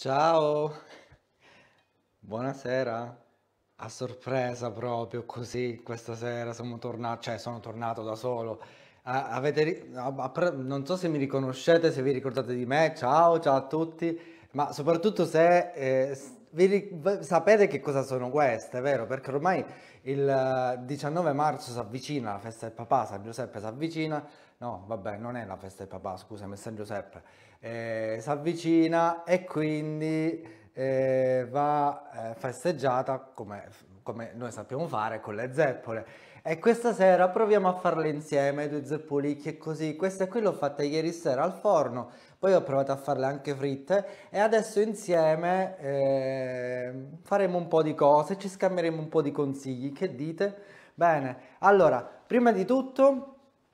Ciao, buonasera. A sorpresa proprio così, questa sera siamo tornati, cioè sono tornato da solo. Non so se mi riconoscete, se vi ricordate di me. Ciao, ciao a tutti. Ma soprattutto se sapete che cosa sono queste, vero? Perché ormai il 19 marzo si avvicina, la festa del papà, San Giuseppe si avvicina. No, vabbè, non è la festa del papà, scusami, è San Giuseppe. Si avvicina e quindi va festeggiata come noi sappiamo fare con le zeppole. E questa sera proviamo a farle insieme, due zeppolicchi e così. Queste qui le ho fatte ieri sera al forno, poi ho provato a farle anche fritte e adesso insieme faremo un po' di cose, ci scambieremo un po' di consigli. Che dite? Bene, allora, prima di tutto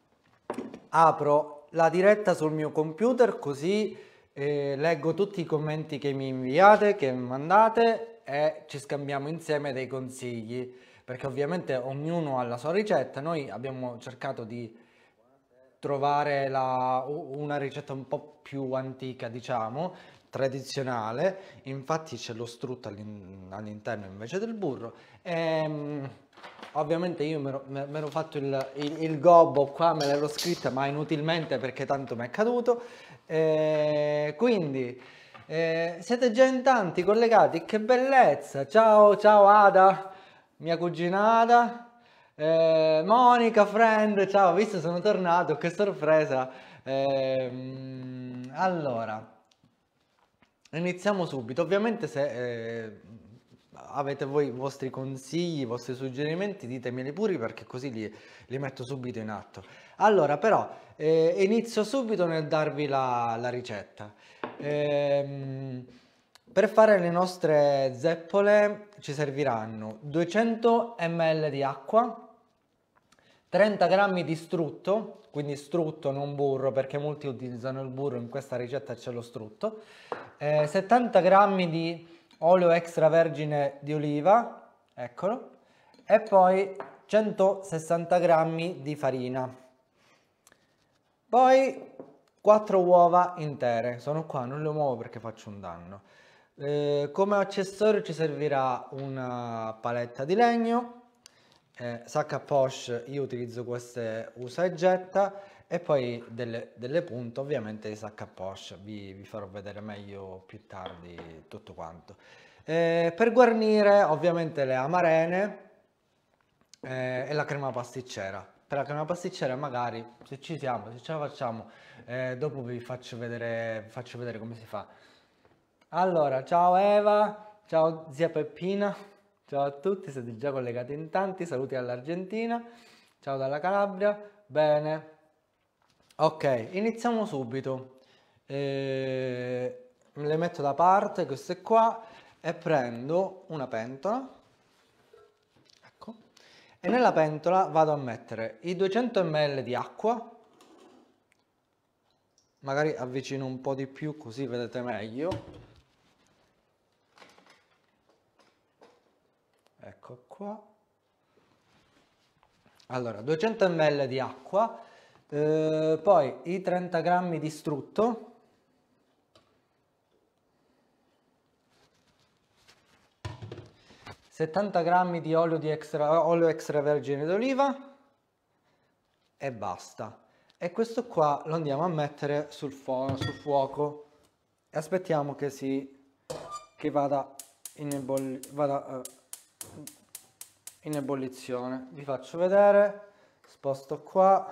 apro la diretta sul mio computer così leggo tutti i commenti che mi inviate, che mi mandate e ci scambiamo insieme dei consigli, perché ovviamente ognuno ha la sua ricetta. Noi abbiamo cercato di trovare una ricetta un po' più antica, diciamo, tradizionale. Infatti c'è lo strutto all'interno invece del burro. Ovviamente io mi ero fatto il gobbo qua, me l'ero scritta, ma inutilmente perché tanto mi è caduto. Quindi siete già in tanti collegati, che bellezza! Ciao, ciao Ada, mia cugina Ada. Monica, friend, ciao, visto sono tornato, che sorpresa. Allora, iniziamo subito. Ovviamente se avete voi i vostri consigli, i vostri suggerimenti, ditemeli pure perché così li metto subito in atto. Allora, però, inizio subito nel darvi la ricetta. Ehm, per fare le nostre zeppole ci serviranno 200 ml di acqua, 30 grammi di strutto, quindi strutto non burro perché molti utilizzano il burro, in questa ricetta c'è lo strutto, 70 grammi di olio extravergine di oliva, eccolo, e poi 160 grammi di farina. Poi 4 uova intere, sono qua, non le muovo perché faccio un danno. Come accessorio ci servirà una paletta di legno, sac à poche, io utilizzo queste usa e getta, e poi delle punte ovviamente di sac à poche, vi farò vedere meglio più tardi tutto quanto. Per guarnire ovviamente le amarene e la crema pasticcera. Per la crema pasticcera magari, se ci siamo, se ce la facciamo, dopo vi faccio vedere come si fa. Allora, ciao Eva, ciao zia Peppina, ciao a tutti, siete già collegati in tanti, saluti all'Argentina, ciao dalla Calabria, bene. Ok, iniziamo subito. Le metto da parte queste qua e prendo una pentola. Ecco. E nella pentola vado a mettere i 200 ml di acqua, magari avvicino un po' di più così vedete meglio. Ecco qua. Allora, 200 ml di acqua, poi i 30 grammi di strutto, 70 grammi di olio extravergine d'oliva e basta. E questo qua lo andiamo a mettere sul fuoco e aspettiamo che vada in ebollizione. Vi faccio vedere, sposto qua.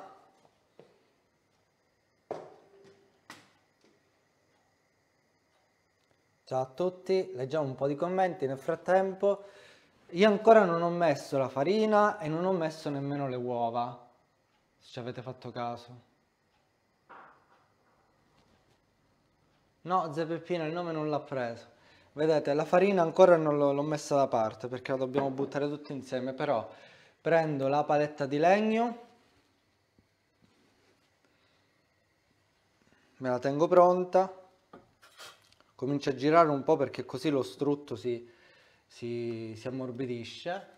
Ciao a tutti, leggiamo un po' di commenti nel frattempo. Io ancora non ho messo la farina e non ho messo nemmeno le uova, se ci avete fatto caso. No, Zia Peppina il nome non l'ha preso. Vedete, la farina ancora non l'ho messa da parte perché la dobbiamo buttare tutti insieme, però prendo la paletta di legno, me la tengo pronta, comincio a girare un po' perché così lo strutto si ammorbidisce.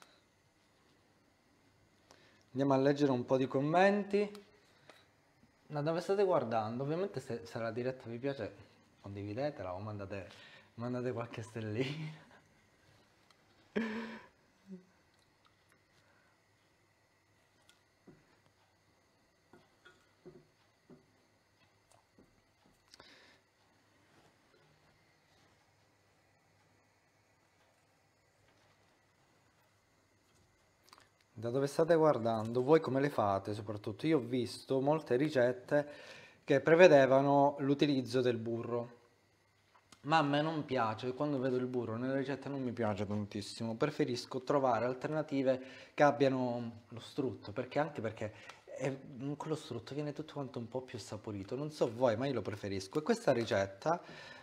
Andiamo a leggere un po' di commenti. Da dove state guardando? Ovviamente se la diretta vi piace condividetela o mandate qualche stellina. Da dove state guardando? Voi come le fate soprattutto? Io ho visto molte ricette che prevedevano l'utilizzo del burro, ma a me non piace, quando vedo il burro nelle ricette non mi piace tantissimo, preferisco trovare alternative che abbiano lo strutto, perché con lo strutto viene tutto quanto un po' più saporito, non so voi, ma io lo preferisco. E questa ricetta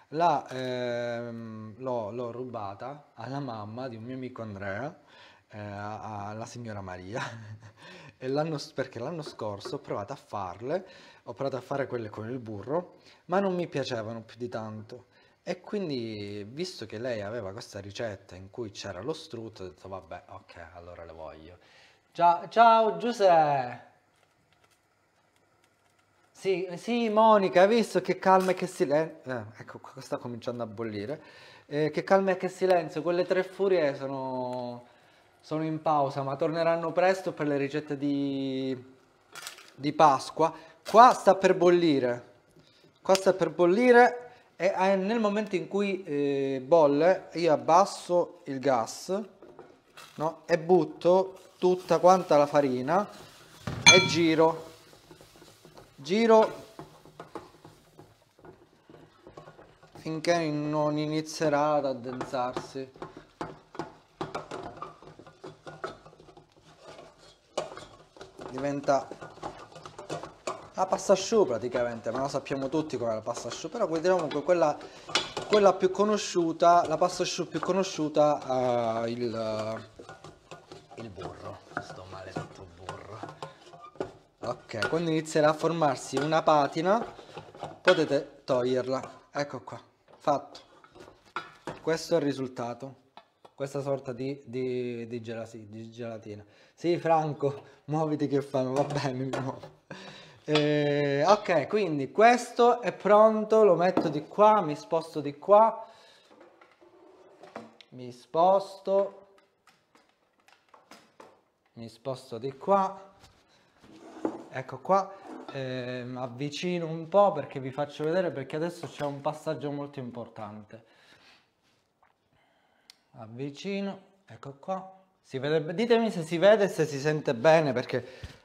l'ho rubata alla mamma di un mio amico Andrea, alla signora Maria, perché l'anno scorso ho provato a farle, ho provato a fare quelle con il burro, ma non mi piacevano più di tanto. E quindi, visto che lei aveva questa ricetta in cui c'era lo strutto, ho detto vabbè, ok, allora le voglio. Ciao, ciao Giuseppe! Sì, sì, Monica, hai visto che calma e che silenzio? Ecco, qua sta cominciando a bollire. Che calma e che silenzio, quelle tre furie sono in pausa, ma torneranno presto per le ricette di Pasqua. Qua sta per bollire. Qua sta per bollire e nel momento in cui bolle io abbasso il gas, no? E butto tutta quanta la farina e giro finché non inizierà ad addensarsi. Diventa la pasta asciù praticamente, ma lo sappiamo tutti com'è la pasta asciù, però diciamo che quella più conosciuta, la pasta asciù più conosciuta ha il burro, sto maledetto burro. Ok, quando inizierà a formarsi una patina potete toglierla. Ecco qua, fatto. Questo è il risultato. Questa sorta di gelatina. Sì, Franco, muoviti che fanno, va bene, mi muovo. Ok, quindi questo è pronto, lo metto di qua, mi sposto di qua, mi sposto di qua, ecco qua, avvicino un po' perché vi faccio vedere, perché adesso c'è un passaggio molto importante. Avvicino, ecco qua, si vede, ditemi se si vede e se si sente bene, perché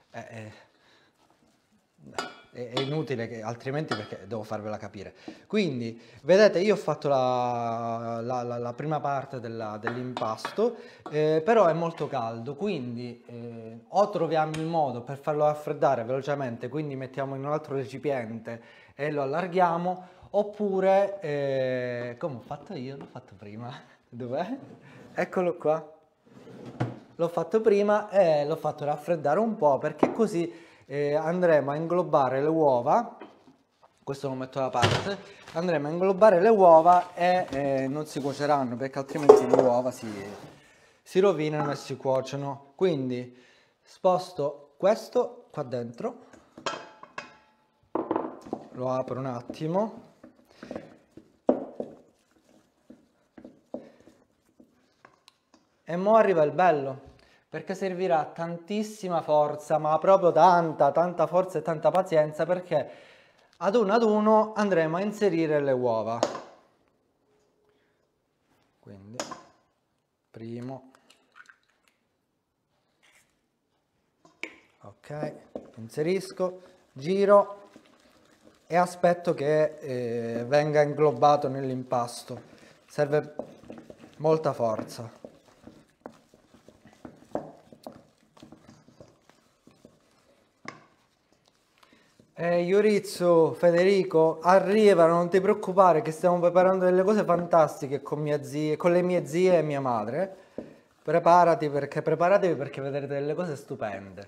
è inutile che, altrimenti, perché devo farvela capire. Quindi vedete, io ho fatto la prima parte dell'impasto, però è molto caldo, quindi o troviamo il modo per farlo raffreddare velocemente, quindi mettiamo in un altro recipiente e lo allarghiamo, oppure come ho fatto io, l'ho fatto prima. Dov'è? Eccolo qua. L'ho fatto prima e l'ho fatto raffreddare un po', perché così andremo a inglobare le uova. Questo lo metto da parte. Andremo a inglobare le uova e non si cuoceranno, perché altrimenti le uova si rovinano e si cuociono. Quindi sposto questo qua dentro, lo apro un attimo. E mo arriva il bello, perché servirà tantissima forza, ma proprio tanta forza e tanta pazienza, perché ad uno andremo a inserire le uova. Quindi, primo, ok, inserisco, giro e aspetto che venga inglobato nell'impasto. Serve molta forza. Yurizzu, Federico, arrivano, non ti preoccupare che stiamo preparando delle cose fantastiche con con le mie zie e mia madre. Preparatevi perché vedrete delle cose stupende.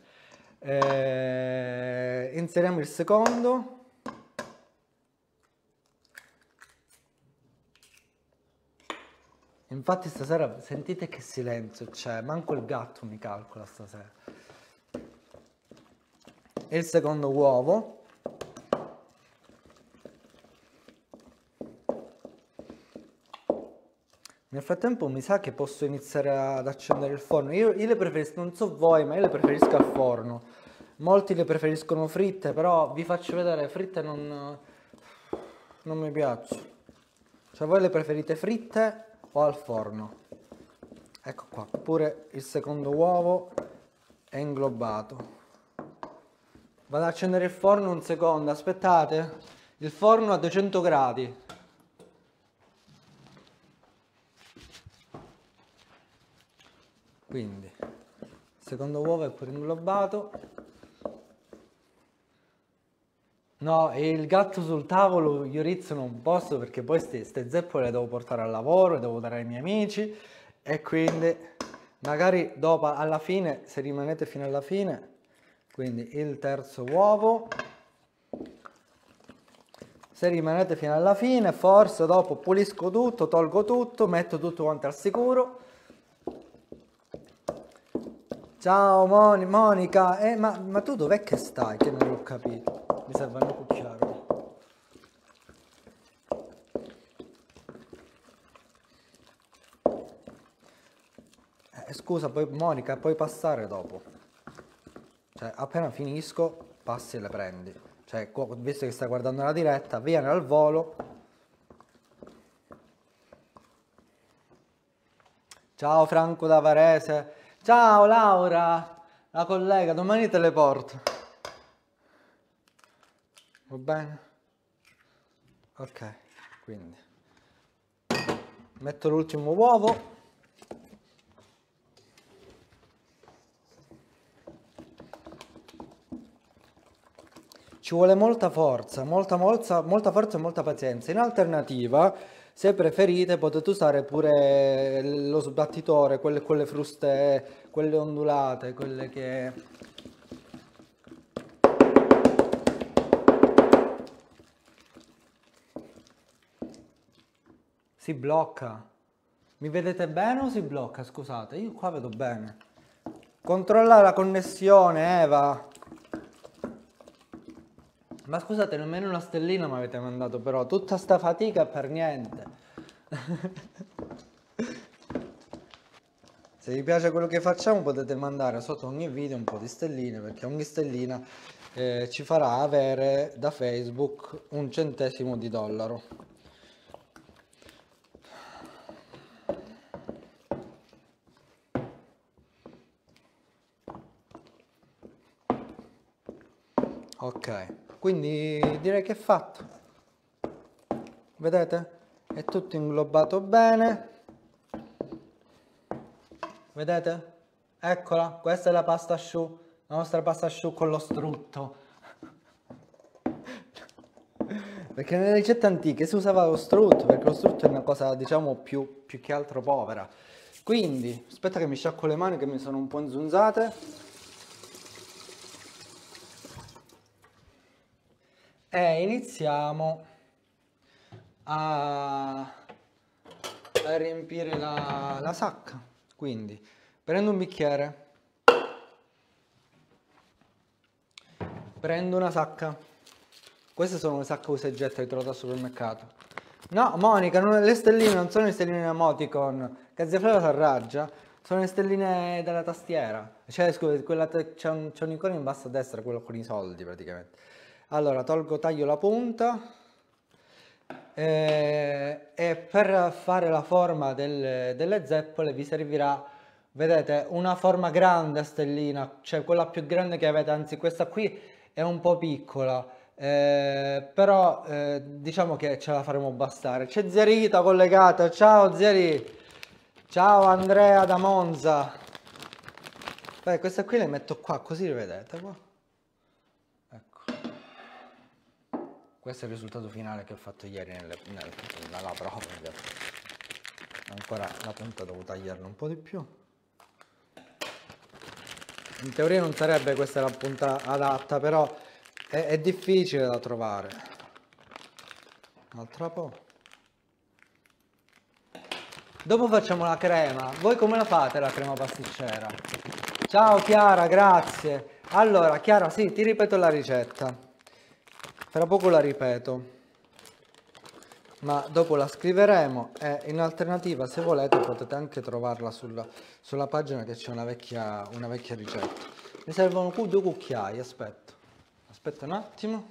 Inseriamo il secondo. Infatti stasera sentite che silenzio c'è, manco il gatto mi calcola stasera. E il secondo uovo. frattempo mi sa che posso iniziare ad accendere il forno. Io le preferisco, non so voi, ma io le preferisco al forno. Molti le preferiscono fritte, però vi faccio vedere, fritte non mi piacciono. Cioè voi le preferite fritte o al forno? Ecco qua, pure il secondo uovo è inglobato. Vado ad accendere il forno un secondo, aspettate. Il forno a 200 gradi. Quindi, il secondo uovo è pure inglobato. No, e il gatto sul tavolo, io rizzo non posso perché poi ste zeppole le devo portare al lavoro, le devo dare ai miei amici e quindi magari dopo, alla fine, se rimanete fino alla fine, quindi il terzo uovo, se rimanete fino alla fine, forse dopo pulisco tutto, tolgo tutto, metto tutto quanto al sicuro. Ciao Monica, ma tu dov'è che stai? Che non l'ho capito. Mi serve un cucchiaio. Scusa, poi Monica, puoi passare dopo. Cioè, appena finisco, passi e le prendi. Cioè, visto che stai guardando la diretta, vieni al volo. Ciao Franco da Varese. Ciao Laura, la collega, domani te le porto. Va bene? Ok, quindi metto l'ultimo uovo. Ci vuole molta forza, molta forza e molta pazienza. In alternativa, se preferite, potete usare pure lo sbattitore, quelle fruste, quelle ondulate, quelle che... Si blocca. Mi vedete bene o si blocca? Scusate, io qua vedo bene. Controlla la connessione, Eva. Ma scusate, nemmeno una stellina mi avete mandato, però tutta sta fatica per niente. Se vi piace quello che facciamo potete mandare sotto ogni video un po' di stelline, perché ogni stellina ci farà avere da Facebook un centesimo di dollaro. Ok, quindi direi che è fatto. Vedete? È tutto inglobato bene. Vedete? Eccola, questa è la pasta asciù, la nostra pasta asciù con lo strutto. Perché nelle ricette antiche si usava lo strutto, perché lo strutto è una cosa, diciamo, più che altro povera. Quindi, aspetta che mi sciacquo le mani che mi sono un po' inzunzate. E iniziamo a riempire la sacca. Quindi prendo un bicchiere, prendo una sacca. Queste sono le sacche usa e getta che trovato al supermercato. No, Monica, le stelline non sono le stelline emoticon, che zia Flora si arraggia, sono le stelline della tastiera. Cioè, scusa, c'è un icono in basso a destra, quello con i soldi praticamente. Allora, taglio la punta e per fare la forma delle zeppole vi servirà, vedete, una forma grande a stellina, cioè quella più grande che avete, anzi questa qui è un po' piccola, però diciamo che ce la faremo bastare. C'è zia Rita collegata, ciao zia Rita, ciao Andrea da Monza. Beh, queste qui le metto qua, così le vedete qua. Questo è il risultato finale che ho fatto ieri nella prova. Ancora la punta devo tagliarla un po' di più. In teoria non sarebbe questa la punta adatta, però è difficile da trovare. Un'altra po'. Dopo facciamo la crema. Voi come la fate la crema pasticcera? Ciao Chiara, grazie. Allora Chiara, sì, ti ripeto la ricetta. Tra poco la ripeto. ma dopo la scriveremo e in alternativa, se volete, potete anche trovarla sulla pagina, che c'è una vecchia ricetta. Mi servono 2 cucchiai, aspetta un attimo.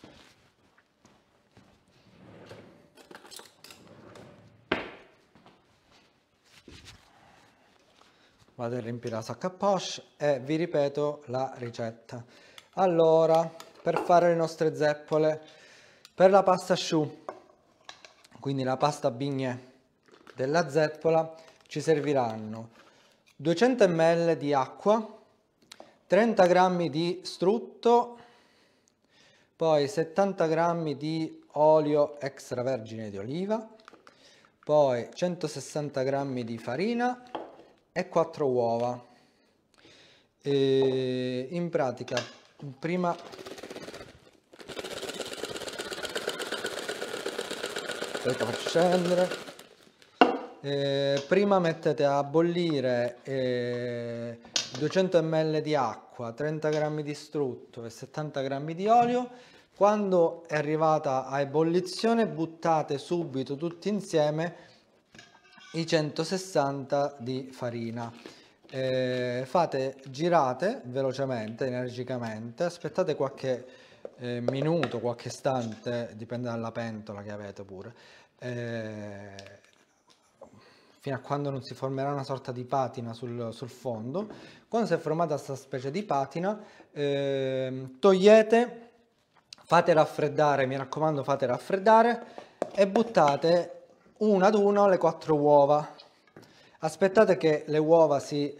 Vado a riempire la sacca a poche e vi ripeto la ricetta. Allora, per fare le nostre zeppole, per la pasta choux, quindi la pasta bignè della zeppola, ci serviranno 200 ml di acqua, 30 g di strutto, poi 70 g di olio extravergine di oliva, poi 160 g di farina e 4 uova. E in pratica, prima faccio scendere. Prima mettete a bollire 200 ml di acqua, 30 g di strutto e 70 g di olio. Quando è arrivata a ebollizione, buttate subito tutti insieme i 160 di farina. Girate velocemente, energicamente, aspettate qualche minuto, qualche istante, dipende dalla pentola che avete pure, fino a quando non si formerà una sorta di patina sul fondo. Quando si è formata questa specie di patina, togliete, fate raffreddare, mi raccomando, fate raffreddare e buttate una ad una le 4 uova. Aspettate che le uova si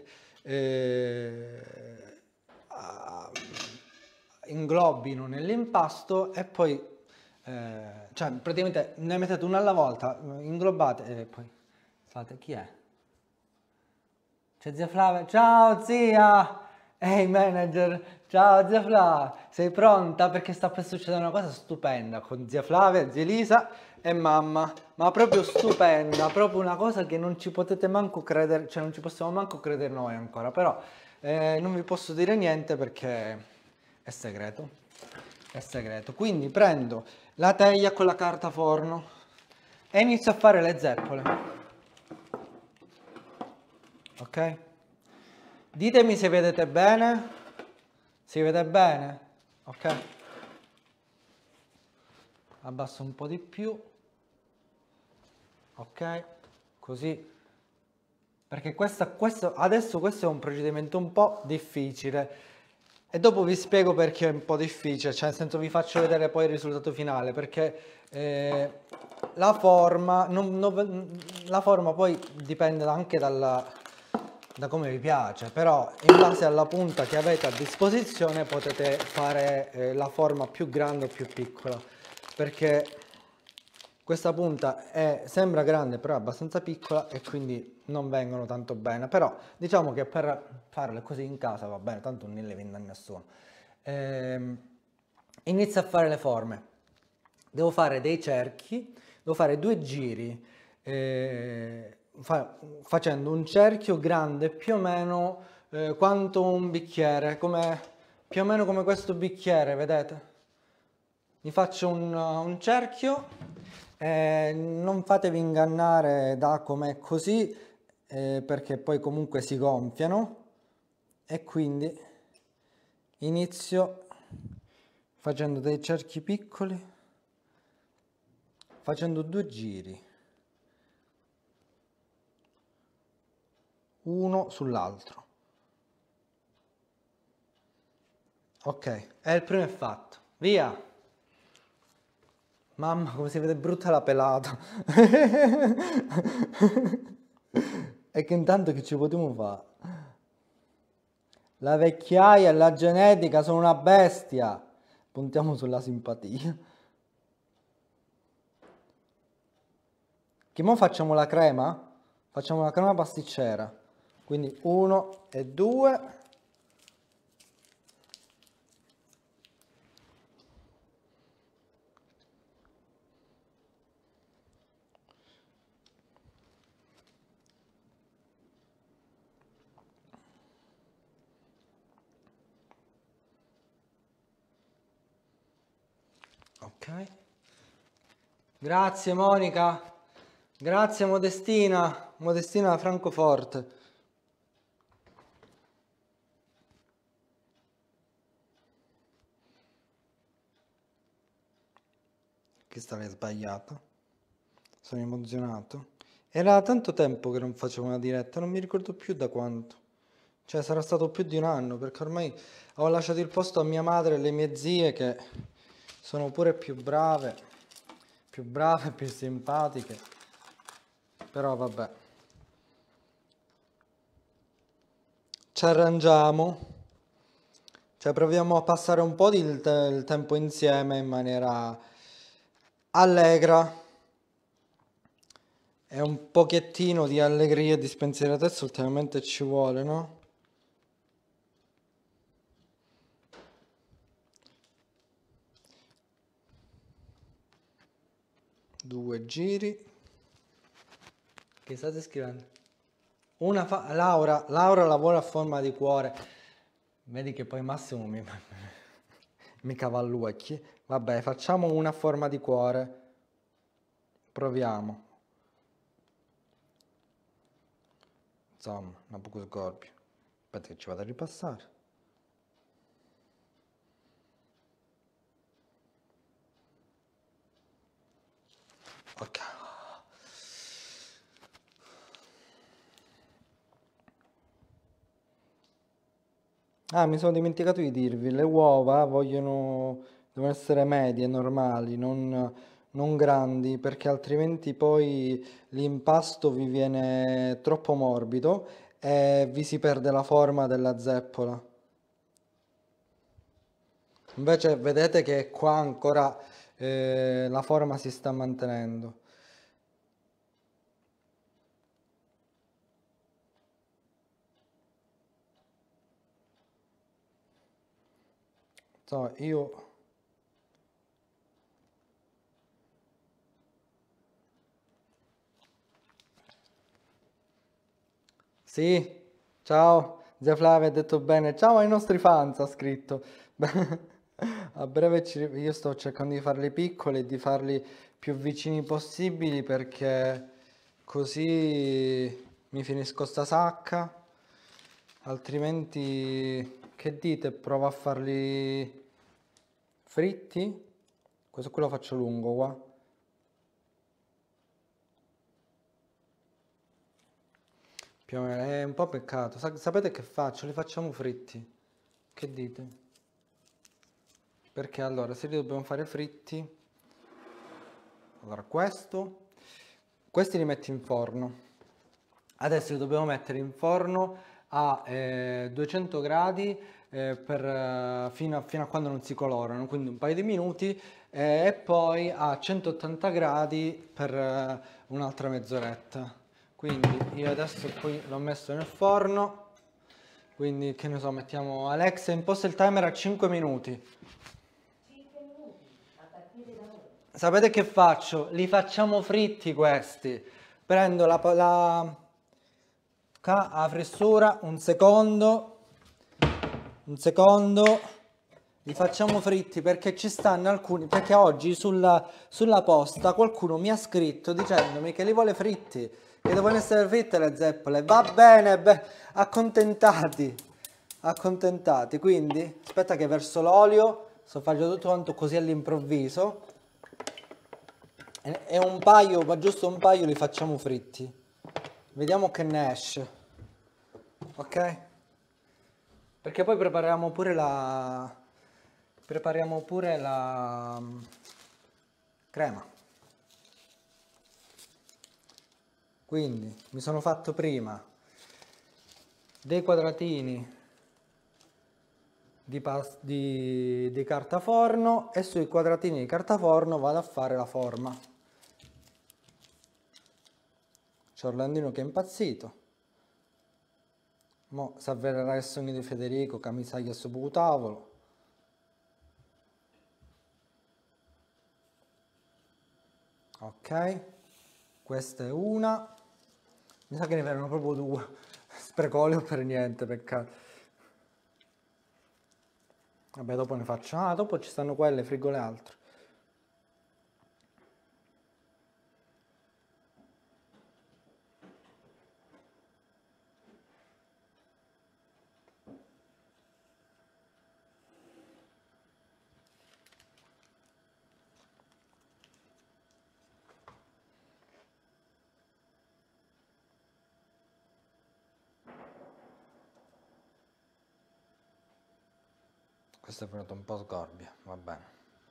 inglobino nell'impasto e poi, cioè praticamente ne mettete una alla volta, inglobate e poi fate, chi è? C'è zia Flavia, ciao zia! Ehi manager, ciao zia Flavia, sei pronta? Perché sta per succedere una cosa stupenda con zia Flavia, zia Elisa e mamma, ma proprio stupenda, proprio una cosa che non ci potete manco credere, cioè non ci possiamo manco credere noi ancora, però non vi posso dire niente perché è segreto, è segreto. Quindi prendo la teglia con la carta forno e inizio a fare le zeppole. Ok? Ditemi se vedete bene. Si vede bene? Ok? Abbasso un po' di più. Ok? Così. Perché adesso questo è un procedimento un po' difficile. E dopo vi spiego perché è un po' difficile, cioè nel senso vi faccio vedere poi il risultato finale, perché la forma, la forma poi dipende anche da come vi piace, però in base alla punta che avete a disposizione potete fare la forma più grande o più piccola, perché questa punta sembra grande però è abbastanza piccola e quindi non vengono tanto bene, però diciamo che per farle così in casa va bene, tanto non le vende a nessuno. Inizio a fare le forme, devo fare dei cerchi, devo fare 2 giri facendo un cerchio grande più o meno quanto un bicchiere, più o meno come questo bicchiere, vedete? Mi faccio un cerchio, non fatevi ingannare da com'è così, perché poi comunque si gonfiano e quindi inizio facendo dei cerchi piccoli, facendo 2 giri, uno sull'altro. Ok, e il primo è fatto, via! Mamma, come si vede brutta la pelata. E che intanto che ci potremo fare? La vecchiaia e la genetica sono una bestia. Puntiamo sulla simpatia. Che mo facciamo la crema? Facciamo la crema pasticcera. Quindi 1 e 2. Ok. Grazie Monica, grazie Modestina, Modestina da Francoforte. Che stava sbagliato, sono emozionato. Era tanto tempo che non facevo una diretta, non mi ricordo più da quanto. Cioè sarà stato più di un anno, perché ormai ho lasciato il posto a mia madre e alle mie zie che sono pure più brave, più simpatiche. Però vabbè, ci arrangiamo, cioè proviamo a passare un po' il tempo insieme in maniera allegra e un pochettino di allegria e di spensieratezza ultimamente ci vuole, no? Due giri. Che state scrivendo? Laura lavora a forma di cuore. Vedi che poi Massimo mi cavallucchi. Vabbè, facciamo una a forma di cuore. Proviamo. Insomma, Nabucco Scorpio. Aspetta che ci vado a ripassare. Ok. Ah, mi sono dimenticato di dirvi, le uova devono essere medie, normali, non grandi, perché altrimenti poi l'impasto vi viene troppo morbido e vi si perde la forma della zeppola. Invece vedete che qua ancora la forma si sta mantenendo. Insomma, io... Sì, ciao, zia Flavia ha detto bene. Ciao ai nostri fans, ha scritto. A breve io sto cercando di farli piccoli e di farli più vicini possibili perché così mi finisco sta sacca. Altrimenti, che dite? Provo a farli fritti? Questo qui lo faccio lungo qua. Più o meno, è un po' peccato. Sapete che faccio? Li facciamo fritti. Che dite? Perché allora, se li dobbiamo fare fritti, allora questi li metti in forno. Adesso li dobbiamo mettere in forno a 200 gradi fino a quando non si colorano, quindi un paio di minuti, e poi a 180 gradi per un'altra mezz'oretta. Quindi io adesso qui l'ho messo nel forno, quindi che ne so, mettiamo Alexa imposta il timer a 5 minuti. Sapete che faccio? Li facciamo fritti questi. Prendo a fessura, un secondo, li facciamo fritti perché ci stanno alcuni, perché oggi sulla posta qualcuno mi ha scritto dicendomi che li vuole fritti, che devono essere fritte le zeppole. Va bene, accontentati, accontentati. Quindi, aspetta che verso l'olio, sto facendo tutto quanto così all'improvviso. E un paio, ma giusto un paio li facciamo fritti. Vediamo che ne esce. Ok? Perché poi prepariamo pure la crema. Quindi mi sono fatto prima dei quadratini di carta forno e sui quadratini di carta forno vado a fare la forma. C'è Orlandino che è impazzito. Mo' si avvererà il sogno di Federico, camisaglia sopra il tavolo. Ok, questa è una. Mi sa che ne verranno proprio due. Spreco olio per niente, peccato. Vabbè, dopo ne faccio. Ah, dopo ci stanno quelle, friggo le altre. Questo è venuto un po' sgorbio, va bene.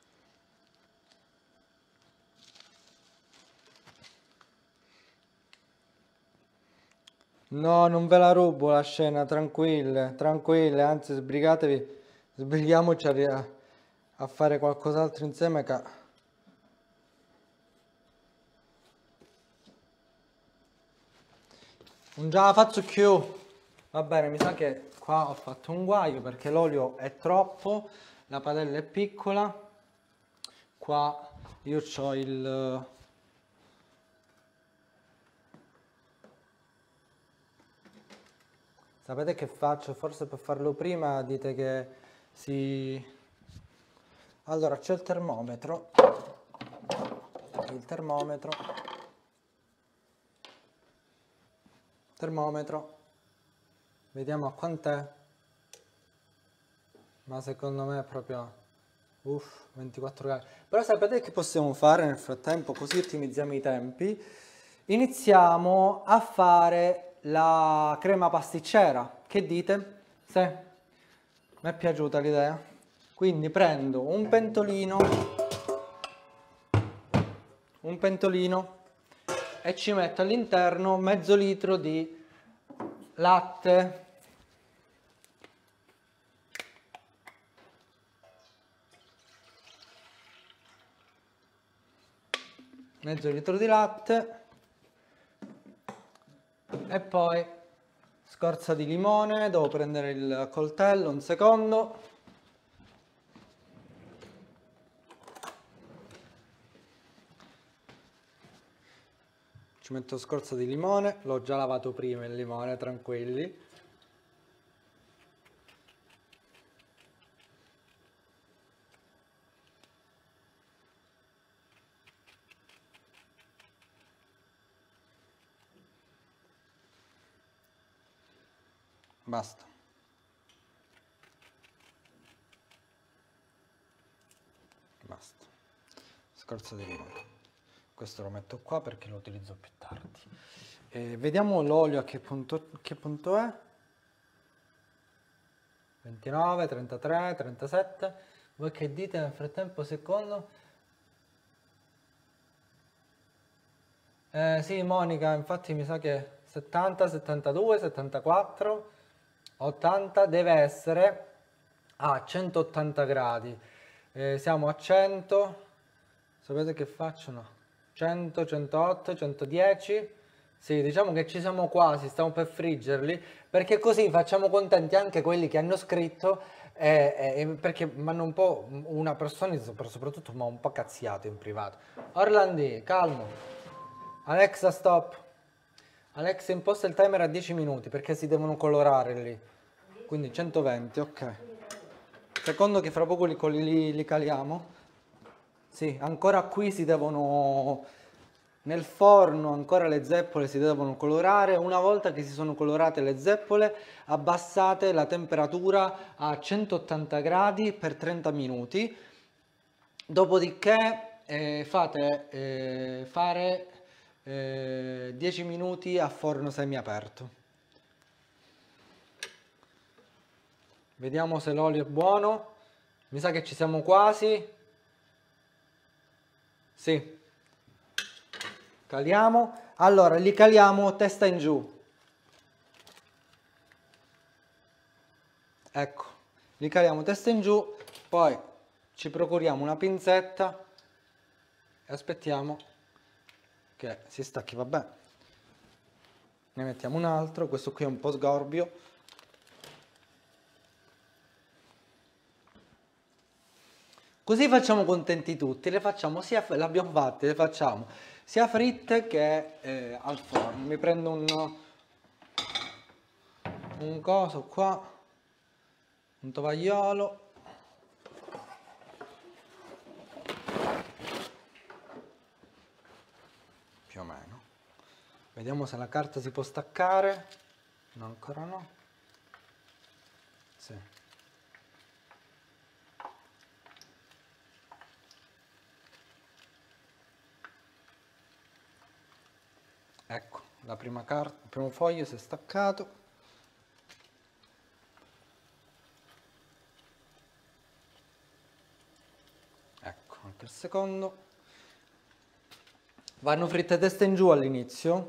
No, non ve la rubo la scena, tranquille, tranquille, anzi sbrigatevi, sbrighiamoci a fare qualcos'altro insieme che... Non già la faccio più. Va bene, mi sa che qua ho fatto un guaio perché l'olio è troppo, la padella è piccola. Qua io ho il... Sapete che faccio? Forse per farlo prima dite che si... Allora, c'è il termometro. Il termometro. Termometro. Vediamo a quant'è. Ma secondo me è proprio... Uff, 24 gradi. Però sapete che possiamo fare nel frattempo? Così ottimizziamo i tempi. Iniziamo a fare la crema pasticcera. Che dite? Sì, mi è piaciuta l'idea. Quindi prendo un pentolino e ci metto all'interno mezzo litro di latte. Mezzo litro di latte e poi scorza di limone. Devo prendere il coltello un secondo. Ci metto scorza di limone, l'ho già lavato prima il limone, tranquilli. Basta. Basta. Scorza di limone. Questo lo metto qua perché lo utilizzo più tardi. Vediamo l'olio a che punto è. 29, 33, 37. Voi che dite nel frattempo, secondo? Sì, Monica, infatti mi sa che 70, 72, 74, 80 deve essere a 180 gradi. Siamo a 100. Sapete che faccio? No. 100, 108, 110. Sì, diciamo che ci siamo quasi, stiamo per friggerli, perché così facciamo contenti anche quelli che hanno scritto, perché mi hanno un po', una persona soprattutto mi ha un po' cazziato in privato. Orlandi, calmo. Alexa, stop. Alexa, imposta il timer a 10 minuti, perché si devono colorare lì. Quindi 120, ok. Secondo che fra poco li caliamo. Sì, ancora qui si devono, nel forno ancora le zeppole si devono colorare. Una volta che si sono colorate le zeppole, abbassate la temperatura a 180 gradi per 30 minuti. Dopodiché fate fare 10 minuti a forno semiaperto. Vediamo se l'olio è buono. Mi sa che ci siamo quasi. Sì. Caliamo. Allora, li caliamo testa in giù. Ecco, li caliamo testa in giù, poi ci procuriamo una pinzetta e aspettiamo che si stacchi, vabbè. Ne mettiamo un altro, questo qui è un po' sgorbio. Così facciamo contenti tutti, le facciamo sia, l'abbiamo fatte, le facciamo sia fritte che al forno. Mi prendo un coso qua, un tovagliolo. Più o meno. Vediamo se la carta si può staccare. No, ancora no. Sì. Ecco, la prima carta, il primo foglio si è staccato. qualche secondo. Vanno fritte testa in giù all'inizio.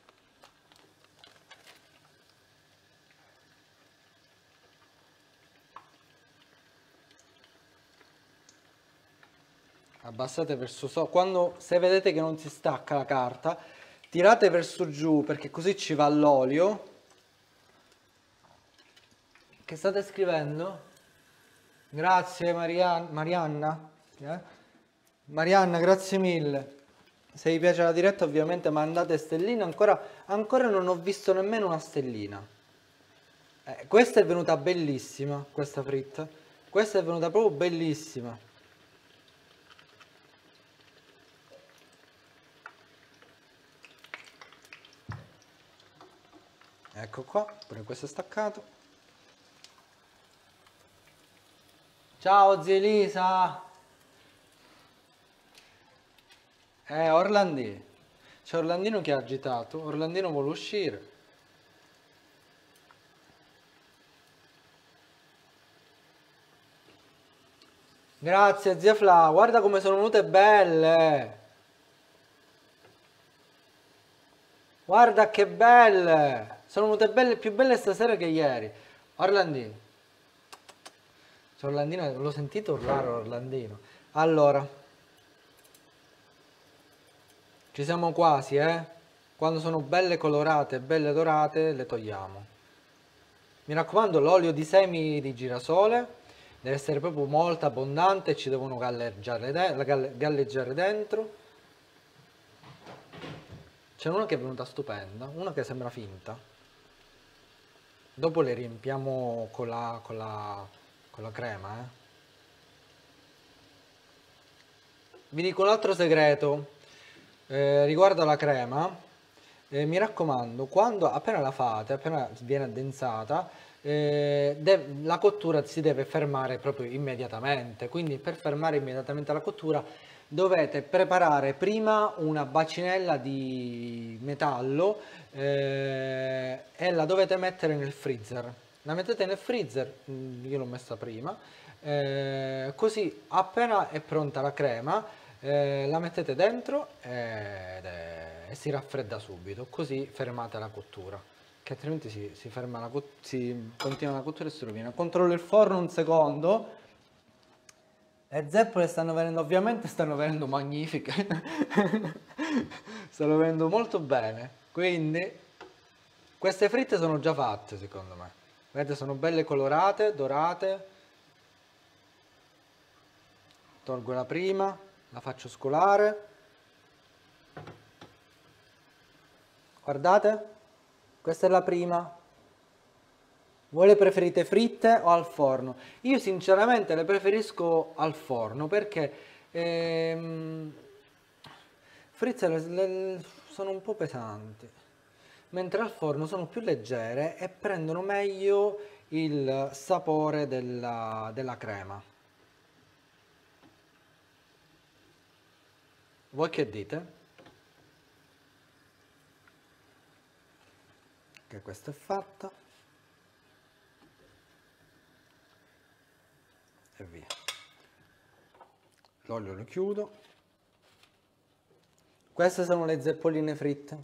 Abbassate verso sopra. Se vedete che non si stacca la carta, tirate verso giù perché così ci va l'olio. Che state scrivendo? Grazie Marianna. Marianna, grazie mille. Se vi piace la diretta ovviamente mandate stelline. Ancora non ho visto nemmeno una stellina. Questa è venuta bellissima, questa fritta. Questa è venuta proprio bellissima. Ecco qua, pure questo è staccato. Ciao zia Elisa! Orlandì. C'è Orlandino che ha agitato. Orlandino vuole uscire. Grazie zia Fla, guarda come sono venute belle. Guarda che belle. Sono venute belle, più belle stasera che ieri. Orlandino. C'è Orlandino, l'ho sentito urlare Orlandino. Allora. Ci siamo quasi, Quando sono belle colorate e belle dorate le togliamo. Mi raccomando, l'olio di semi di girasole deve essere proprio molto abbondante, ci devono galleggiare dentro. C'è una che è venuta stupenda, una che sembra finta. Dopo le riempiamo con la crema, Vi dico un altro segreto. Riguardo alla crema, mi raccomando, appena la fate, appena viene addensata, la cottura si deve fermare proprio immediatamente. Quindi per fermare immediatamente la cottura dovete preparare prima una bacinella di metallo e la dovete mettere nel freezer. La mettete nel freezer, io l'ho messa prima, così appena è pronta la crema la mettete dentro e si raffredda subito, così fermate la cottura, che altrimenti si continua la cottura e si rovina. Controllo il forno un secondo. Le zeppole stanno venendo magnifiche. Stanno venendo molto bene, quindi queste fritte sono già fatte secondo me. Vedete, sono belle colorate, dorate. Tolgo la prima. La faccio scolare. Guardate, questa è la prima. Voi le preferite fritte o al forno? Io sinceramente le preferisco al forno perché fritte sono un po' pesanti, mentre al forno sono più leggere e prendono meglio il sapore della crema. Voi che dite? Che questa è fatta. E via. L'olio lo chiudo. Queste sono le zeppoline fritte.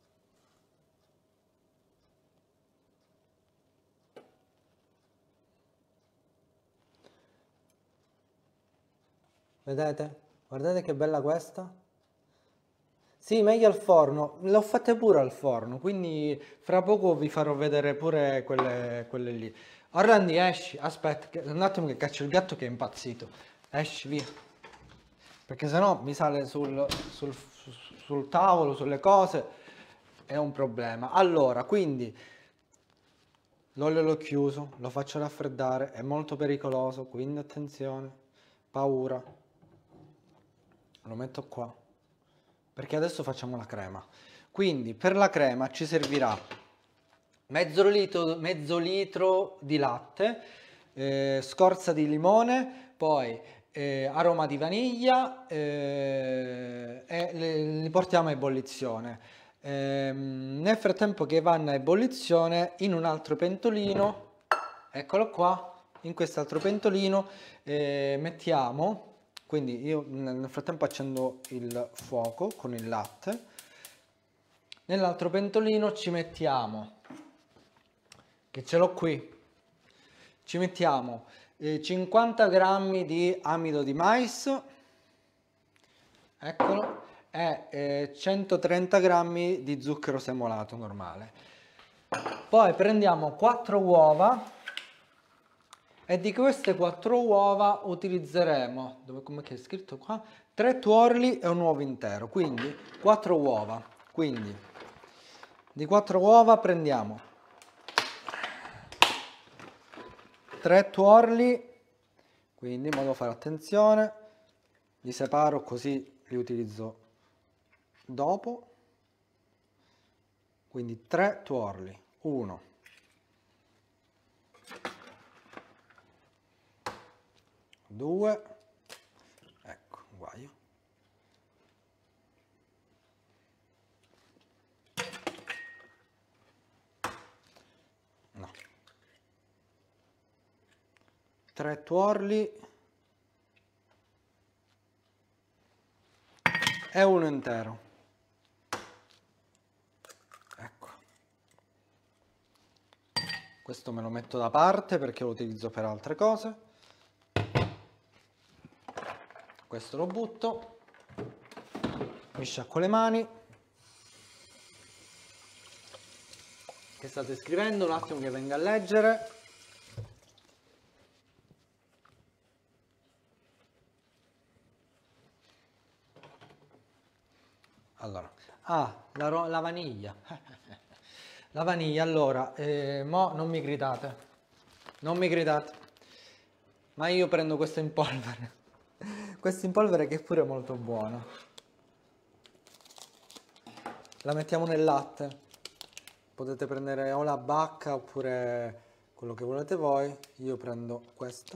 Vedete? Guardate che bella questa. Sì, meglio al forno. Le ho fatte pure al forno, quindi fra poco vi farò vedere pure quelle lì. Orlandi, esci. Aspetta, un attimo che caccio il gatto che è impazzito. Esci, via. Perché sennò mi sale sul tavolo, sulle cose. È un problema. Allora, quindi l'olio l'ho chiuso, lo faccio raffreddare. È molto pericoloso, quindi attenzione. Paura. Lo metto qua. Perché adesso facciamo la crema. Quindi per la crema ci servirà mezzo litro di latte, scorza di limone, poi aroma di vaniglia e li portiamo a ebollizione. Nel frattempo che vanno a ebollizione, in un altro pentolino, eccolo qua, in quest'altro pentolino mettiamo Quindi io nel frattempo accendo il fuoco con il latte. Nell'altro pentolino ci mettiamo, che ce l'ho qui, ci mettiamo 50 grammi di amido di mais, eccolo, e 130 grammi di zucchero semolato normale. Poi prendiamo 4 uova e di queste 4 uova utilizzeremo, come è scritto qua, 3 tuorli e un uovo intero, quindi 4 uova. Quindi di 4 uova prendiamo 3 tuorli, quindi in modo da fare attenzione, li separo così li utilizzo dopo. Quindi 3 tuorli, 1, 2, ecco, guaio, 3 tuorli e uno intero. Ecco. Questo me lo metto da parte perché lo utilizzo per altre cose. Questo lo butto. Mi sciacquo le mani. Che state scrivendo? Un attimo che venga a leggere. Allora, la vaniglia. La vaniglia, allora, mo non mi gridate, non mi gridate, ma io prendo questo in polvere, questo in polvere che è pure molto buono. La mettiamo nel latte, potete prendere o la bacca oppure quello che volete voi, io prendo questo.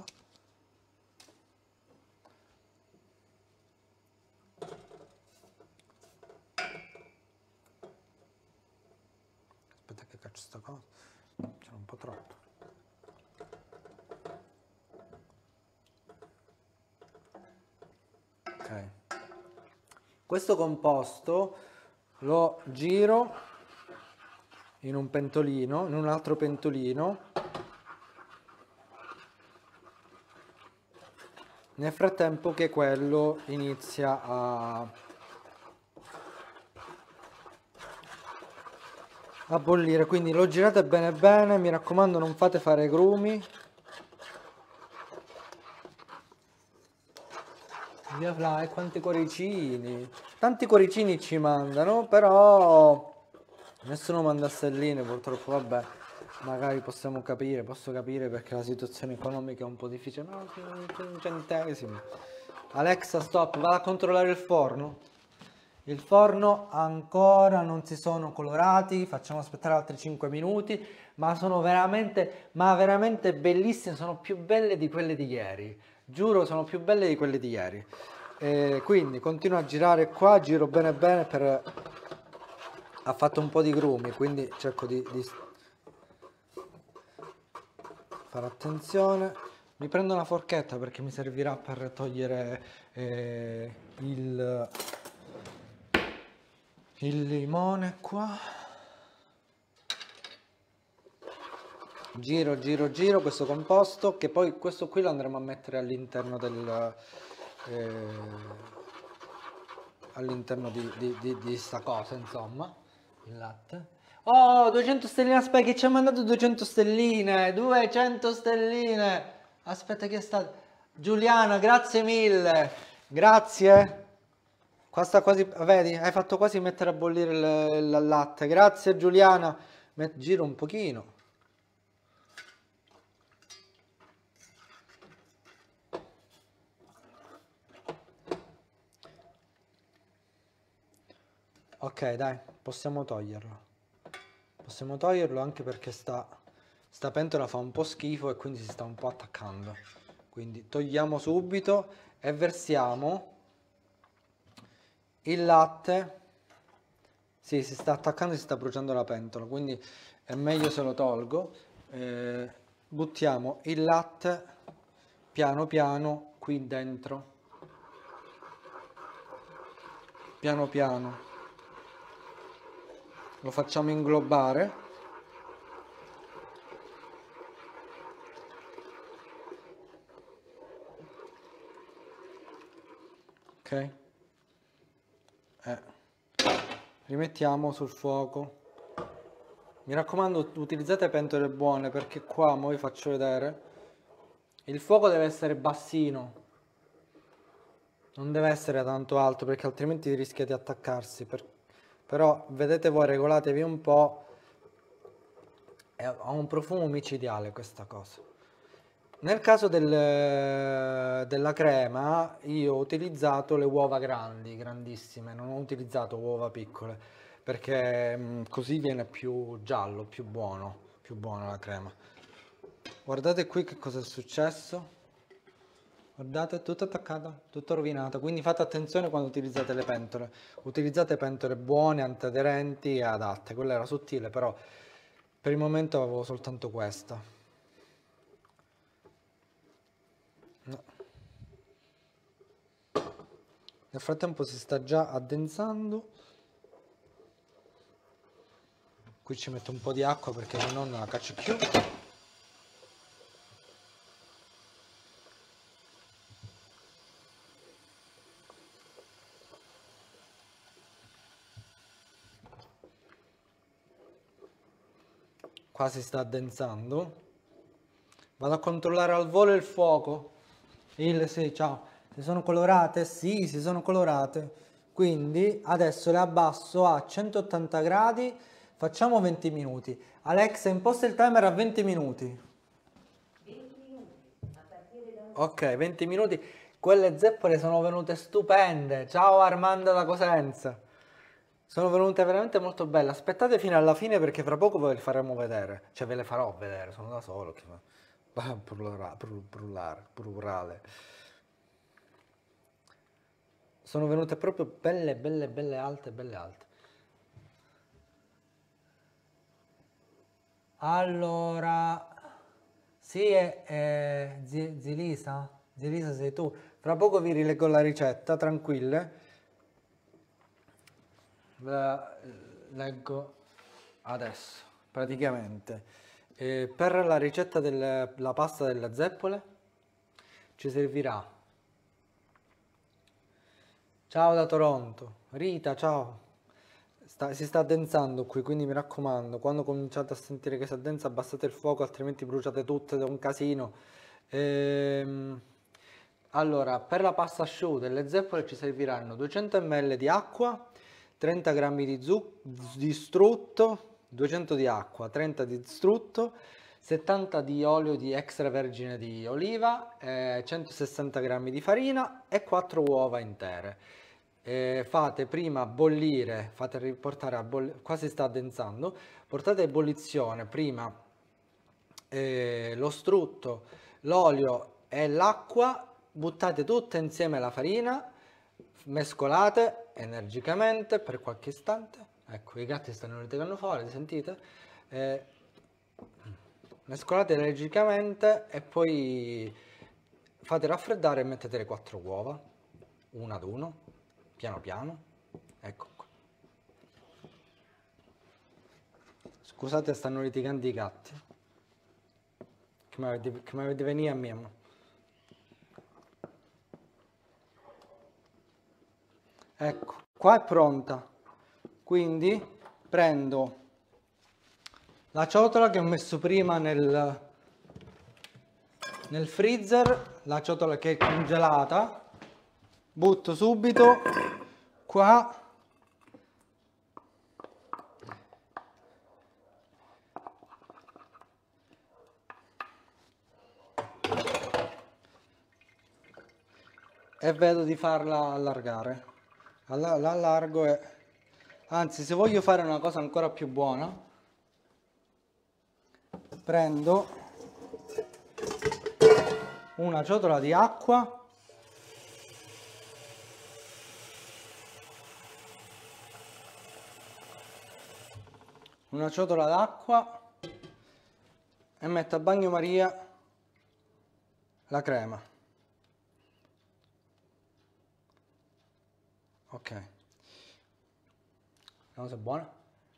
Aspetta che caccio sta cosa, c'è un po' troppo. Ok. Questo composto lo giro in un pentolino, in un altro pentolino. Nel frattempo che quello inizia a bollire, quindi lo girate bene bene, mi raccomando non fate fare grumi. Via Fly, quanti cuoricini, tanti cuoricini ci mandano, però nessuno manda stelline purtroppo. Vabbè, magari posso capire perché la situazione economica è un po' difficile, no, un centesimo. Alexa, stop, vado a controllare il forno. Il forno ancora non si sono colorati, facciamo aspettare altri 5 minuti, ma sono veramente bellissime, sono più belle di quelle di ieri, giuro sono più belle di quelle di ieri. Quindi continuo a girare qua, giro bene bene ha fatto un po' di grumi, quindi cerco di fare attenzione. Mi prendo una forchetta perché mi servirà per togliere il limone qua. Giro questo composto, che poi questo qui lo andremo a mettere all'interno all'interno di sta cosa, insomma, il latte. Oh, 200 stelline, aspetta, che ci ha mandato 200 stelline, 200 stelline. Aspetta, che è stato? Giuliana, grazie mille, grazie. Qua sta quasi, vedi, hai fatto quasi mettere a bollire il latte. Grazie Giuliana. Giro un pochino. Ok, dai, possiamo toglierlo. Possiamo toglierlo anche perché sta pentola fa un po' schifo e quindi si sta un po' attaccando. Quindi togliamo subito e versiamo il latte. Sì, si sta attaccando e si sta bruciando la pentola, quindi è meglio se lo tolgo. Buttiamo il latte piano piano qui dentro. piano piano lo facciamo inglobare. Ok, rimettiamo sul fuoco. Mi raccomando, utilizzate pentole buone, perché qua, mo vi faccio vedere, il fuoco deve essere bassino, non deve essere tanto alto, perché altrimenti rischia di attaccarsi. Però vedete voi, regolatevi un po', ha un profumo micidiale questa cosa. Nel caso della crema io ho utilizzato le uova grandi, grandissime, non ho utilizzato uova piccole, perché così viene più giallo, più buona la crema. Guardate qui che cosa è successo. Guardate, è tutto attaccato, tutto rovinato, quindi fate attenzione quando utilizzate le pentole. Utilizzate pentole buone, antiaderenti e adatte. Quella era sottile, però per il momento avevo soltanto questa. No. Nel frattempo si sta già addensando. Qui ci metto un po' di acqua perché se no non la caccio più. Qua si sta addensando. Vado a controllare al volo il fuoco. Sì, ciao. Si sono colorate? Sì, si sono colorate. Quindi adesso le abbasso a 180 gradi. Facciamo 20 minuti. Alexa, imposta il timer a 20 minuti. 20 minuti. Ok, 20 minuti. Quelle zeppole sono venute stupende. Ciao Armando da Cosenza. Sono venute veramente molto belle. Aspettate fino alla fine perché fra poco ve le faremo vedere. Cioè ve le farò vedere, sono da solo. Plurale. Sono venute proprio belle, belle, belle alte, belle alte. Allora, sì, Zilisa? Zilisa sei tu. Fra poco vi rileggo la ricetta, tranquille. Ve la leggo adesso, praticamente. Per la ricetta della pasta delle zeppole ci servirà. Ciao da Toronto. Rita, ciao. Si sta addensando qui, quindi mi raccomando, quando cominciate a sentire che si addensa abbassate il fuoco, altrimenti bruciate tutte, è un casino. Allora, per la pasta asciutta e le zeppole ci serviranno 200 ml di acqua, 30 g di strutto, 200 di acqua, 30 di strutto, 70 di olio di extravergine di oliva, 160 g di farina e 4 uova intere. Fate prima bollire, fate riportare a bollire, qua si sta addensando, portate a ebollizione prima lo strutto, l'olio e l'acqua, buttate tutte insieme la farina, mescolate energicamente per qualche istante. Ecco, i gatti stanno litigando fuori, sentite? Mescolate energicamente e poi fate raffreddare e mettete le 4 uova, una ad uno, piano piano. Ecco qua. Scusate, stanno litigando i gatti. Che mi avete venire a me? Ecco, qua è pronta. Quindi prendo la ciotola che ho messo prima nel freezer, la ciotola che è congelata, butto subito qua e vedo di farla allargare. L'allargo e anzi, se voglio fare una cosa ancora più buona, prendo una ciotola di acqua, e metto a bagnomaria la crema. Ok, Vediamo se è buona.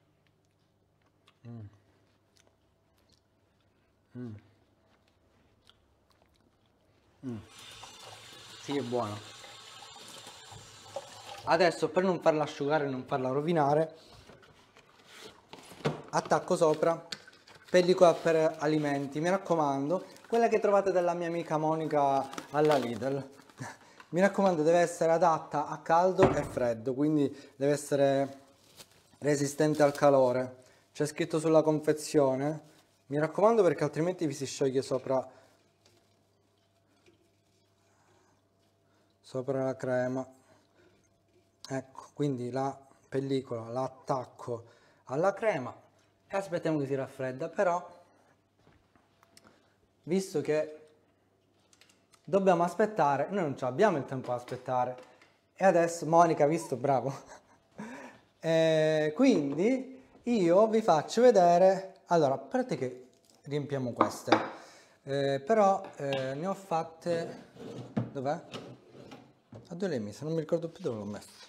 Sì, è buono. Adesso, per non farla asciugare e non farla rovinare, attacco sopra pellicola per alimenti. Mi raccomando, quella che trovate dalla mia amica Monica alla Lidl. Mi raccomando, deve essere adatta a caldo e freddo, quindi deve essere resistente al calore. C'è scritto sulla confezione. Mi raccomando, perché altrimenti vi si scioglie sopra la crema. Ecco, quindi la pellicola la attacco alla crema e aspettiamo che si raffredda. Però, visto che dobbiamo aspettare, noi non abbiamo il tempo di aspettare, e adesso Monica, visto, bravo. Quindi io vi faccio vedere. Allora, a parte che riempiamo queste, però ne ho fatte. Dov'è? A dove l'hai messa? Non mi ricordo più dove l'ho messo.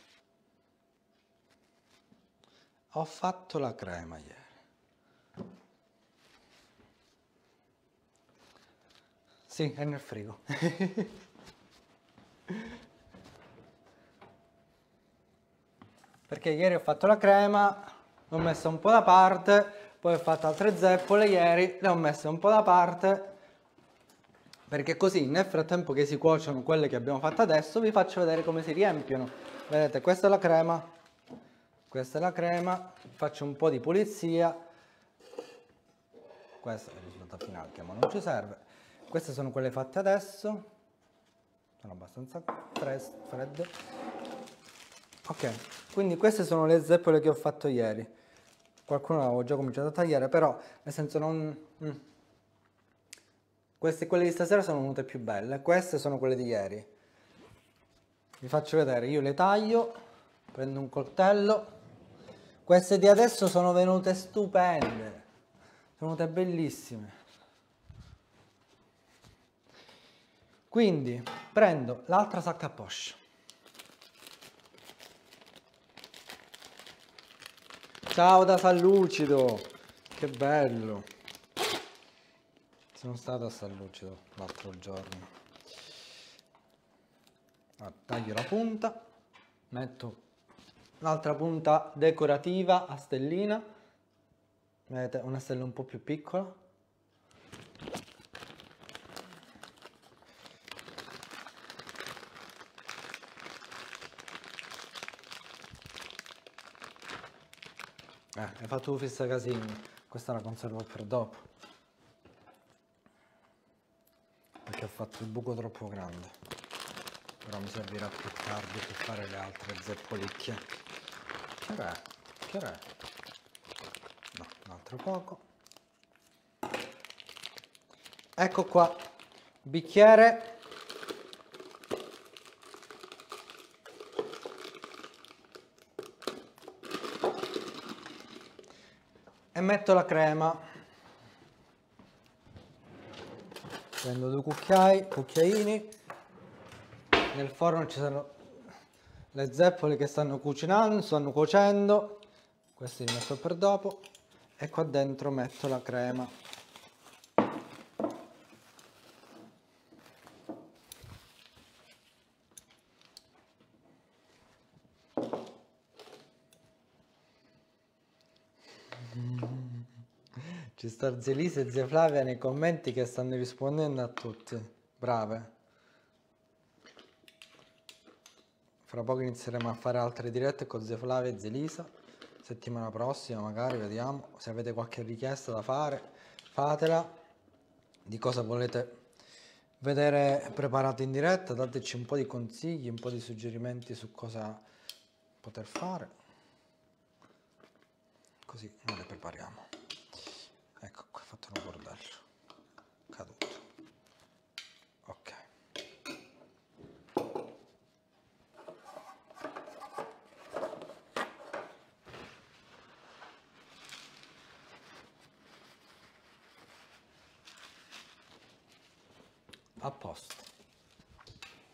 Ho fatto la crema ieri. Sì, è nel frigo. Perché ieri ho fatto la crema, l'ho messa un po' da parte, poi ho fatto altre zeppole ieri, le ho messe un po' da parte, perché così nel frattempo che si cuociono quelle che abbiamo fatto adesso vi faccio vedere come si riempiono. Vedete, questa è la crema, questa è la crema, faccio un po' di pulizia, questo è il risultato finale che ma non ci serve. Queste sono quelle fatte adesso, sono abbastanza fredde. Ok, quindi queste sono le zeppole che ho fatto ieri. Qualcuno l'avevo già cominciato a tagliare, però nel senso non... Quelle di stasera sono venute più belle, queste sono quelle di ieri. Vi faccio vedere, io le taglio, prendo un coltello. Queste di adesso sono venute stupende, sono venute bellissime. Quindi prendo l'altra sacca a poche. Ciao da San Lucido, che bello. Sono stato a San Lucido l'altro giorno. Allora, taglio la punta, metto l'altra punta decorativa a stellina. Vedete, una stella un po' più piccola. Hai fatto un fissa casino. Questa la conservo per dopo, perché ho fatto il buco troppo grande. Però mi servirà più tardi per fare le altre zeppolicchie. Che è? Che è? No, un altro poco. Ecco qua, bicchiere. E metto la crema. Prendo due cucchiaini. Nel forno ci sono le zeppole che stanno cucinando, stanno cuocendo. Questi li metto per dopo. E qua dentro metto la crema. Ci sta zia Lisa e zia Flavia nei commenti che stanno rispondendo a tutti. Brave. Fra poco inizieremo a fare altre dirette con zia Flavia e zia Lisa. Settimana prossima magari, vediamo. Se avete qualche richiesta da fare, fatela. Di cosa volete vedere preparato in diretta, dateci un po' di consigli, un po' di suggerimenti su cosa poter fare. Così noi le prepariamo. Ecco qua, fatto un bordello. Caduto. Ok. A posto.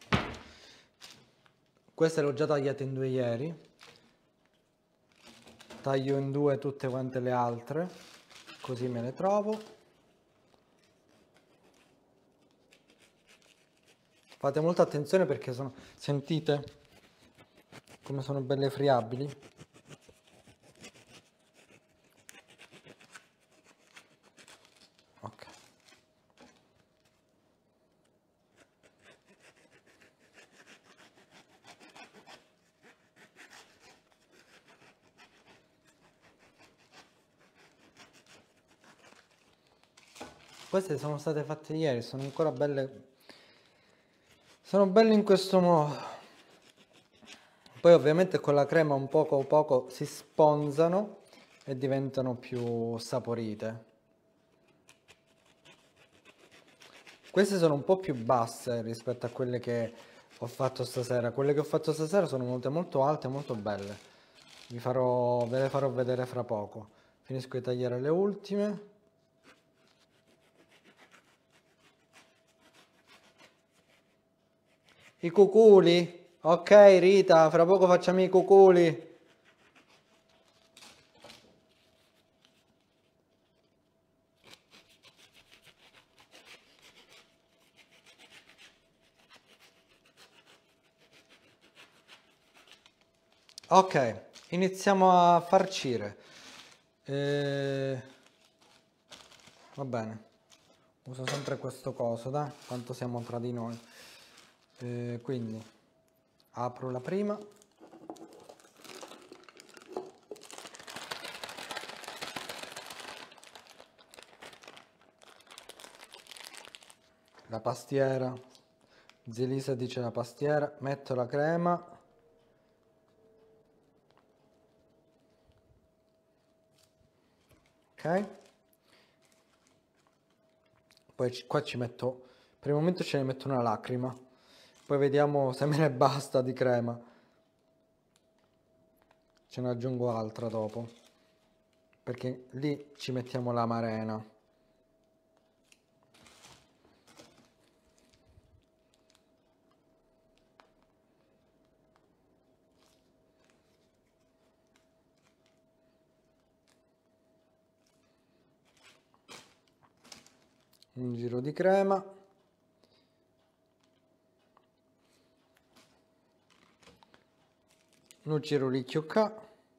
Queste le ho già tagliate in due ieri. taglio in due tutte quante le altre, così me le trovo. Fate molta attenzione perché sono, sentite come sono belle friabili? Ok. Queste sono state fatte ieri, sono ancora belle. Sono belle in questo modo. Poi ovviamente con la crema un poco si sponzano e diventano più saporite. Queste sono un po' più basse rispetto a quelle che ho fatto stasera. Quelle che ho fatto stasera sono venute molto alte e molto belle. Ve le farò vedere fra poco. Finisco di tagliare le ultime. I cuculi? Ok, Rita, fra poco facciamo i cuculi. Ok, iniziamo a farcire. Va bene, uso sempre questo coso, dai, quanto siamo tra di noi. Quindi apro la prima. La pastiera. Zia Lisa dice la pastiera. Metto la crema. Ok. Poi qua ci metto, per il momento ce ne metto una lacrima. Poi vediamo se me ne basta di crema. Ce ne aggiungo altra dopo. Perché lì ci mettiamo l'amarena. Un giro di crema. Un giro ricchio qua.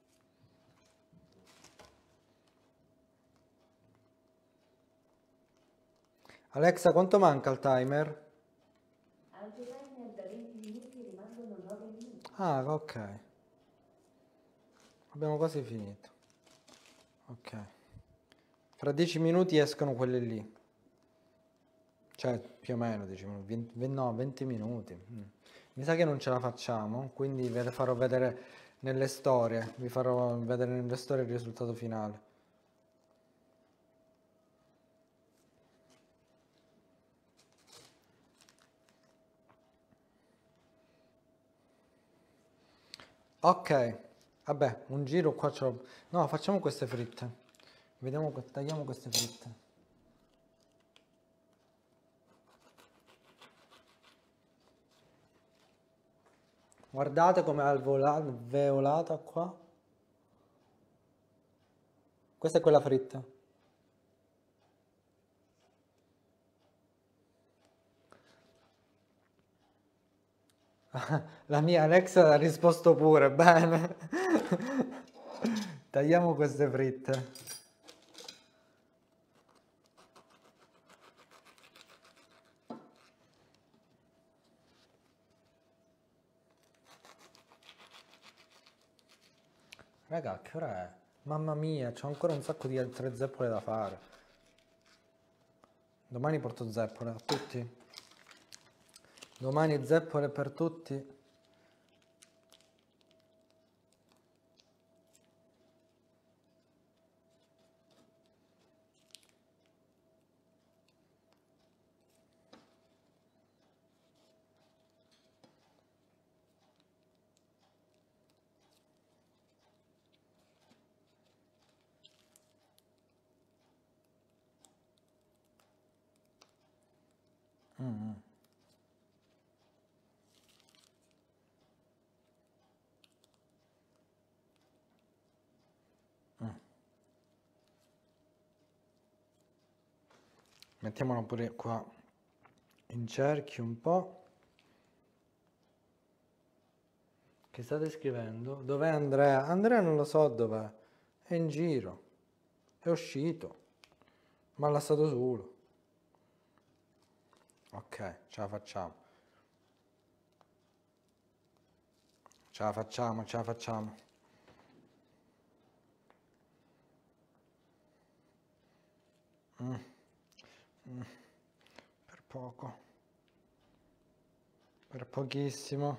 Alexa, quanto manca al timer? Al timer da 20 minuti rimangono 9 minuti. Ah, ok. Abbiamo quasi finito. Ok. Fra 10 minuti escono quelle lì. Cioè, più o meno 10 minuti. No, 20 minuti. Mi sa che non ce la facciamo, quindi ve le farò vedere nelle storie. Vi farò vedere nelle storie il risultato finale. Ok, vabbè, un giro qua ce l'ho. No, facciamo queste fritte. Vediamo, tagliamo queste fritte. Guardate come è alveolata qua. Questa è quella fritta. La mia Alexa ha risposto pure, bene. Tagliamo queste fritte. Raga, che ora è? Mamma mia, c'ho ancora un sacco di altre zeppole da fare. Domani porto zeppole a tutti. Domani zeppole per tutti. Mm. Mettiamolo pure qua in cerchio un po'. Che state scrivendo? Dov'è Andrea? Andrea non lo so dov'è. È in giro. È uscito. Ma l'ha stato solo. Ok, ce la facciamo. Ce la facciamo, ce la facciamo. Per poco. Per pochissimo.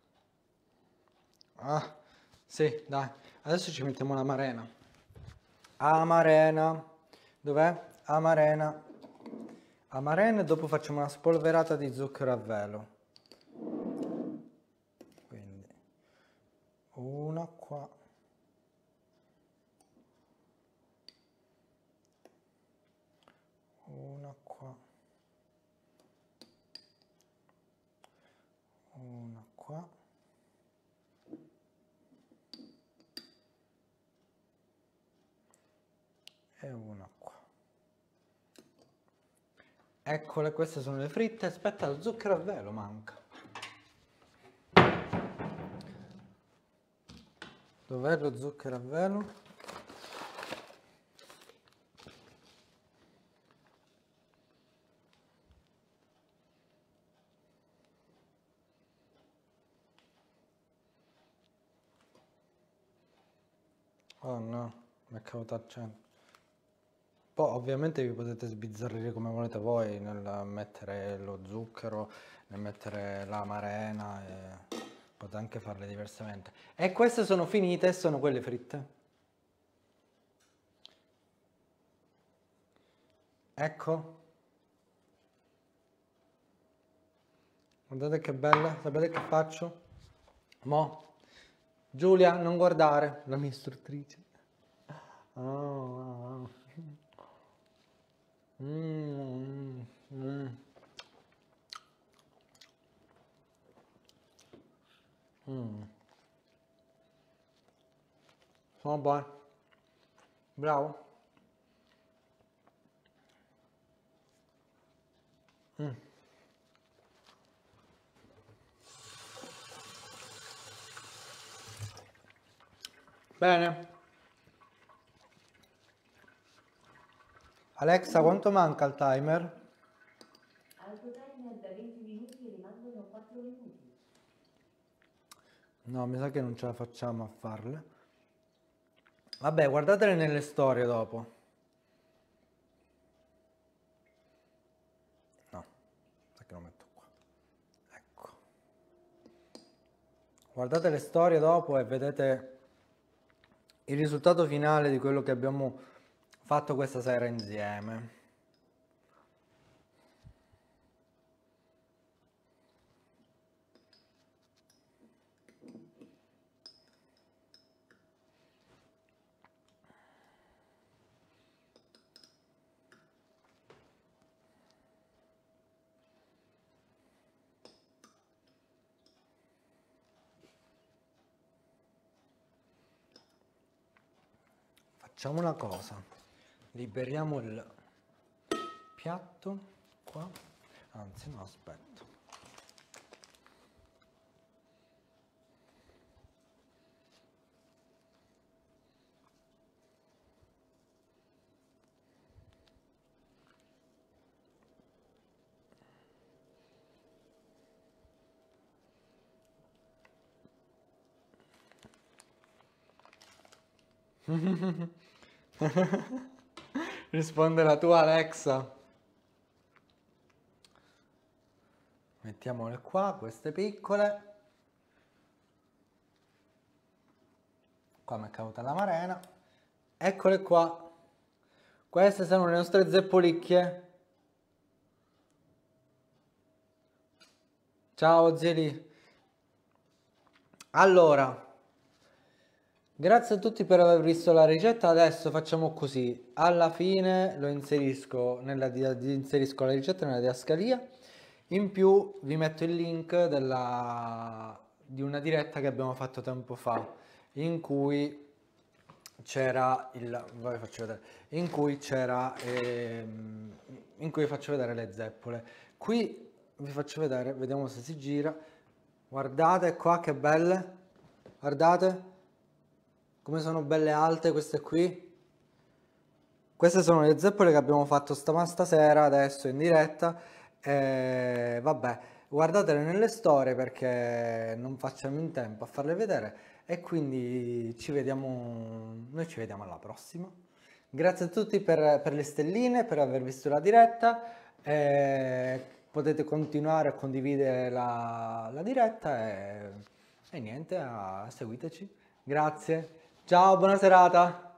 Ah, sì, dai. Adesso ci mettiamo l'amarena. Amarena. Dov'è? Amarena. Amarena e dopo facciamo una spolverata di zucchero a velo. Quindi una qua. Una qua. Una qua. E una qua. Eccole, queste sono le fritte. Aspetta, lo zucchero a velo manca. Dov'è lo zucchero a velo? Oh no, mi è caduto al centro. Poi ovviamente vi potete sbizzarrire come volete voi nel mettere lo zucchero, nel mettere l'amarena, e potete anche farle diversamente. E queste sono finite, sono quelle fritte. Ecco. Guardate che bella, sapete che faccio? Mo. Giulia, non guardare, la mia istruttrice. Oh. Mm, mm. Mm. Sono buone. Bravo. Mm. Bene. Alexa, quanto manca al timer? Al tuo timer da 20 minuti rimangono 4 minuti. No, mi sa che non ce la facciamo a farle. Vabbè, guardatele nelle storie dopo. No, sa che lo metto qua. Ecco. Guardate le storie dopo e vedete il risultato finale di quello che abbiamo fatto questa sera insieme. Facciamo una cosa, liberiamo il piatto qua, anzi no, aspetta. Risponde la tua Alexa. Mettiamole qua, queste piccole. Qua mi è caduta la marena. Eccole qua. Queste sono le nostre zeppolicchie. Ciao Zeli. Allora, grazie a tutti per aver visto la ricetta. Adesso facciamo così. Alla fine lo inserisco inserisco la ricetta nella didascalia. In più vi metto il link di una diretta che abbiamo fatto tempo fa, in cui c'era il, vi faccio vedere, in cui c'era, in cui faccio vedere le zeppole. Qui vi faccio vedere, vediamo se si gira. Guardate qua che belle, guardate come sono belle alte queste qui. Queste sono le zeppole che abbiamo fatto stasera, adesso in diretta. Vabbè, guardatele nelle storie perché non facciamo in tempo a farle vedere. E quindi noi ci vediamo alla prossima. Grazie a tutti per le stelline, per aver visto la diretta. Potete continuare a condividere la diretta e niente, seguiteci. Grazie. Ciao, buona serata.